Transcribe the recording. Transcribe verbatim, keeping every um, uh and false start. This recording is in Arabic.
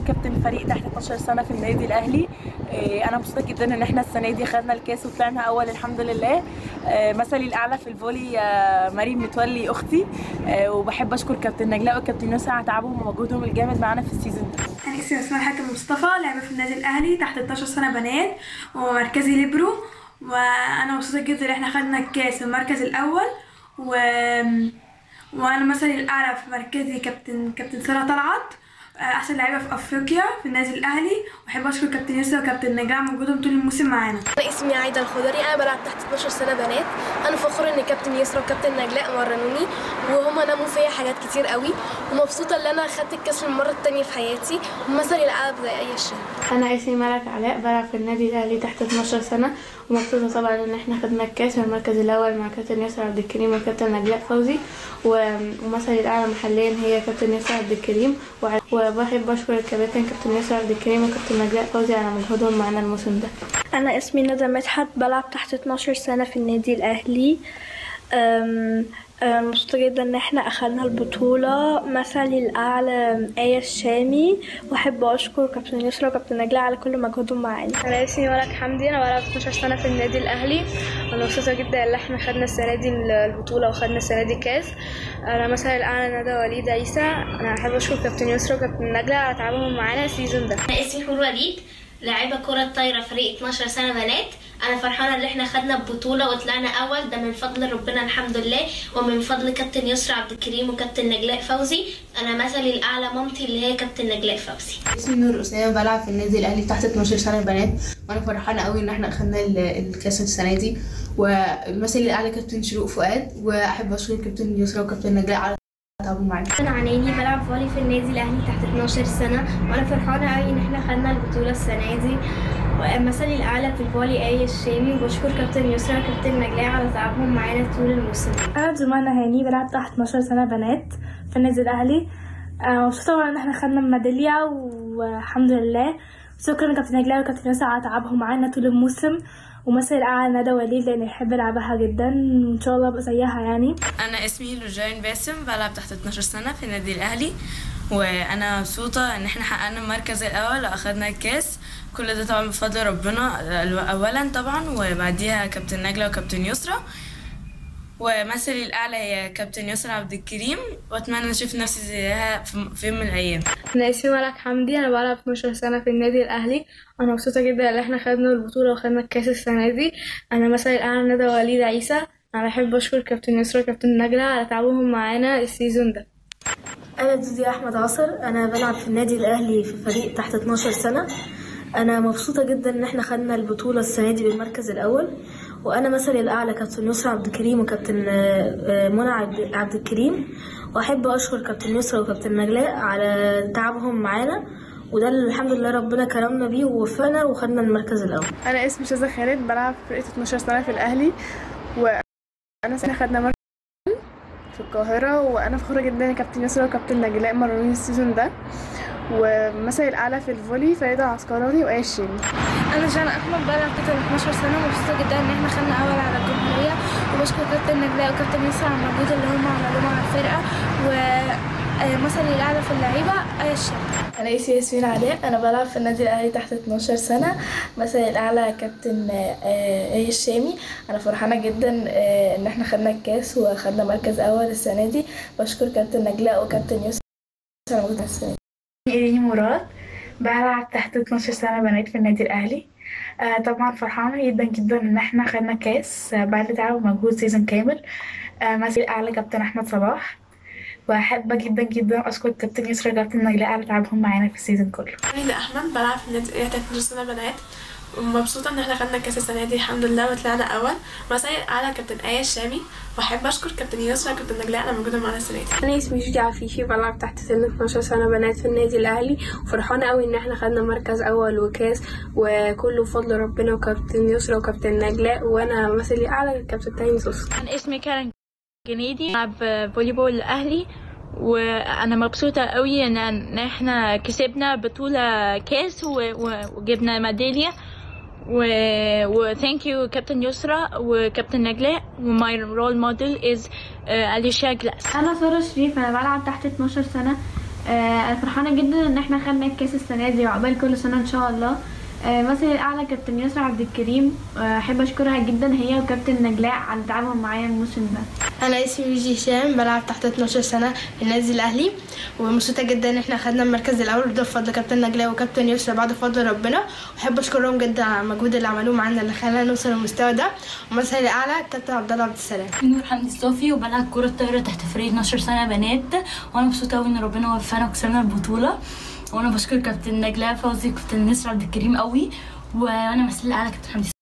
كابتن فريق تحت اتناشر سنه في النادي الاهلي. انا مبسوطه جدا ان احنا السنه دي خدنا الكاس وطلعنا اول الحمد لله. مثلي الاعلى في الفولي مريم متولي اختي، وبحب اشكر كابتن نجلاء وكابتن يسرا على تعبهم ومجهودهم الجامد معانا في السيزون ده. انا اسمي اسماء حاتم مصطفى، لعبه في النادي الاهلي تحت اتناشر سنه بنات ومركزي ليبرو، وانا مبسوطه جدا ان احنا خدنا الكاس في المركز الاول، و... وانا مثلي الاعلى في مركزي كابتن كابتن ساره طلعت، احسن لعيبه في افريقيا في النادي الاهلي. واحب اشكر كابتن يسرا وكابتن نجلاء موجودهم طول الموسم معانا. انا اسمي عايده الخضري، انا بلعب تحت اتناشر سنه بنات. انا فخوره ان كابتن يسرا وكابتن نجلاء مرنوني وهما نموا فيا حاجات كتير قوي، ومبسوطه ان انا خدت الكاس للمره الثانيه في حياتي، ومثلي الاعلى زي اي شيء. انا اسمي ملك علاء، بلعب في النادي الاهلي تحت اتناشر سنه، ومبسوطه طبعا ان احنا خدنا الكاس من المركز الاول مع كابتن يسرا عبد الكريم وكابتن نجلاء فوزي، ومثلي الاعلى محليا هي كابتن يسرا عبد الكريم. وبحب اشكر الكباتن كابتن يسرا عبد الكريم وكابتن نجلاء فوزي على مجهودهم معانا الموسم ده. انا اسمي ندى مدحت، بلعب تحت اتناشر سنه في النادي الاهلي. مبسوطه جدا ان احنا اخذنا البطوله. مثلي الاعلى آية الشامي، واحب اشكر كابتن يسرا وكابتن نجلاء على كل مجهودهم معانا. انا اسمي ملك حمدي، انا بلعب اتناشر سنه في النادي الاهلي. انا مبسوطه جدا ان احنا خدنا السنه دي البطوله وخدنا السنه دي كاس. انا مثلي الاعلى ندى وليد عيسى، انا احب اشكر كابتن يسرا وكابتن نجلاء على تعبهم معانا السيزون ده. انا اسمي حور وليد، لاعبه كره طايره فريق اتناشر سنه بنات. انا فرحانه ان احنا خدنا البطوله وطلعنا اول، ده من فضل ربنا الحمد لله، ومن فضل كابتن يسرا عبد الكريم وكابتن نجلاء فوزي. انا مثلي الاعلى مامتي اللي هي كابتن نجلاء فوزي. اسمي نور اسامه، بلعب في النادي الاهلي تحت اتناشر سنه بنات، وانا فرحانه قوي ان احنا اخدنا الكاس السنه دي. ومثلي الاعلى كابتن شروق فؤاد، واحب اشكر كابتن يسرا وكابتن نجلاء على تعبهم معانا. انا عناني، بلعب فولي في النادي الاهلي تحت اتناشر سنه، وانا فرحانه قوي ان احنا خدنا البطوله السنه دي. ومثلي الاعلى في الفولي آية الشامي، وبشكر كابتن يسرا وكابتن نجلاء على تعبهم معانا طول الموسم. انا جمانة هاني، بلعب تحت اتناشر سنه بنات في النادي الاهلي. مبسوطه طبعا ان احنا خدنا الميداليه والحمد لله. شكرا كابتن نجلاء وكابتن يسرا على تعبهم معانا طول الموسم. ومثل الاعلى ندى وليد لان يحب يلعبها جدا، وان شاء الله ابقى زيها يعني. انا اسمي لوجين باسم، بلعب تحت اتناشر سنه في النادي الاهلي، وانا مبسوطه ان احنا حققنا المركز الاول واخدنا الكاس. كل ده طبعا بفضل ربنا اولا طبعا، وبعديها كابتن نجلاء وكابتن يسرا. ومثلي الاعلى هي كابتن يسرا عبد الكريم، واتمنى اشوف نفسي زيها في يوم من الايام. انا اسمي ملك حمدي، انا بلعب اتناشر سنه في النادي الاهلي. انا مبسوطه جدا ان احنا خدنا البطوله وخدنا الكاس السنه دي. انا مثلي الاعلى ندى وليد عيسى، انا بحب اشكر كابتن يسرا وكابتن نجلاء على تعبهم معانا السيزون ده. انا دودي احمد عصر، انا بلعب في النادي الاهلي في فريق تحت اتناشر سنه. انا مبسوطه جدا ان احنا خدنا البطوله السنه دي بالمركز الاول. وانا مثلي الاعلى كابتن يسرا عبد الكريم وكابتن منى عبد الكريم، واحب اشكر كابتن يسرا وكابتن نجلاء على تعبهم معانا، وده الحمد لله ربنا كرمنا بيه ووفقنا وخدنا المركز الاول. انا اسمي شاذة خالد، بلعب في فرقه اتناشر سنه في الاهلي، وانا سنه خدنا مركز في القاهره. وانا فخوره جدا ان كابتن يسرا وكابتن نجلاء مروني السيزون ده. ومثلي الاعلى في الفولي فريده عسكراني وآية الشامي. انا جانا احمد، بلعب تحت اتناشر سنه، ومبسوطه جدا ان احنا خدنا اول على الجمهوريه، وبشكر كابتن نجلاء وكابتن يسرا على المجهود اللي هم عملوه مع الفرقه. ومثلي الاعلى في اللعيبه آية الشامي. انا اسمي ياسمين علاء، انا بلعب في النادي الاهلي تحت اتناشر سنه. مثلي الاعلى كابتن آية الشامي. انا فرحانه جدا ان احنا خدنا الكاس وخدنا مركز اول السنه دي. بشكر كابتن نجلاء وكابتن يسرا على مجهود السنه دي. إيريني مراد، بلعب تحت اتناشر سنة بنات في النادي الأهلي. آه طبعا فرحانة جدا جدا إن احنا خدنا كاس آه بعد تعب ومجهود سيزون كامل. آه مثلي الأعلى كابتن أحمد صلاح، وأحب جدا جدا أشكر كابتن يسرا وكابتن نجلاء على تعبهم معانا في السيزون كله. أنا أحمد، بلعب في النادي تحت اتناشر سنة بنات، ومبسوطة ان احنا خدنا الكاس السنة دي الحمد لله وطلعنا اول. مثلي الاعلى كابتن آية الشامي، واحب اشكر كابتن يسرا وكابتن نجلاء على موجودة معانا السنة دي. انا اسمي جودي عفيفي، بلعب تحت سن اتناشر سنة بنات في النادي الاهلي، وفرحانة قوي ان احنا خدنا مركز اول وكاس، وكله بفضل ربنا وكابتن يسرا وكابتن نجلاء. وانا مثلي اعلى كابتن تاني سوسو. انا اسمي كارن جنيدي، بلعب فولي بول الاهلي، وانا مبسوطه قوي ان احنا كسبنا بطوله كاس وجبنا ميداليه. و و thank you كابتن يسرا وكابتن نجلاء. وماي رول موديل از اليشا جلاس. انا ساره شريف، انا بلعب تحت اتناشر سنه انا فرحانه جدا ان احنا خدنا الكاس السنه دي وعقبال كل سنه ان شاء الله. مثلي الاعلى كابتن يسرا عبد الكريم، احب اشكرها جدا هي وكابتن نجلاء على تعبهم معايا الموسم ده. انا اسمي ميجي هشام، بلعب تحت اتناشر سنه في النادي الاهلي، ومبسوطه جدا ان احنا خدنا المركز الاول وده بفضل كابتن نجلاء وكابتن يسرا بعد فضل ربنا، واحب اشكرهم جدا على المجهود اللي عملوه معانا اللي خلانا نوصل للمستوى ده. ومثلي الاعلى كابتن عبد الله عبد السلام. نور حمدي صوفي، وبلعب كره طايره تحت فريق اتناشر سنه بنات، وانا مبسوطه قوي ان ربنا وفقنا وكسبنا البطوله. وانا بشكر كابتن نجلاء فوزي وكابتن يسرا عبد الكريم قوي، وانا مثلي الاعلى كابتن حمدي.